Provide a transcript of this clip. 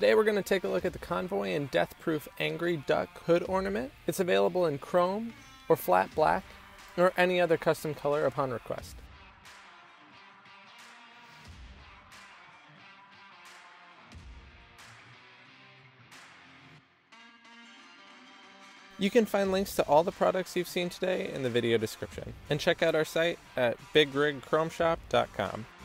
Today we're going to take a look at the Convoy and Deathproof Angry Duck Hood Ornament. It's available in chrome or flat black or any other custom color upon request. You can find links to all the products you've seen today in the video description, and check out our site at bigrigchromeshop.com.